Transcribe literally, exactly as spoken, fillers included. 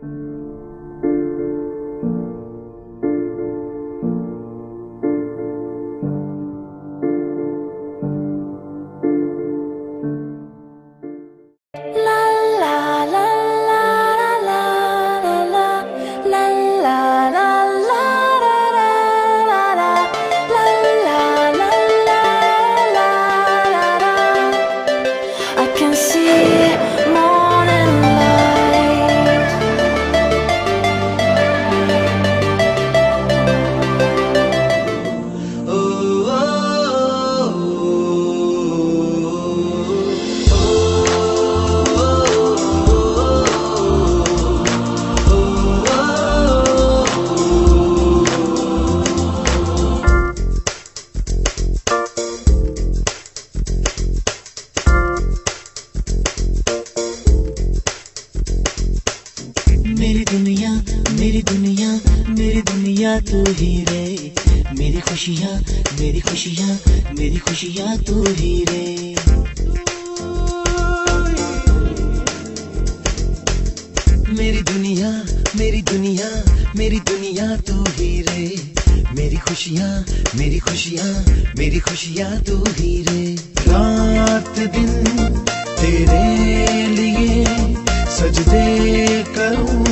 तू ही रे, मेरी खुशियाँ मेरी खुशियाँ मेरी खुशियाँ तू ही रे। मेरी दुनिया मेरी दुनिया मेरी दुनिया तू ही रे, मेरी खुशियाँ मेरी खुशियाँ मेरी खुशियाँ तू ही रे। रात दिन तेरे लिए सजदे करूँ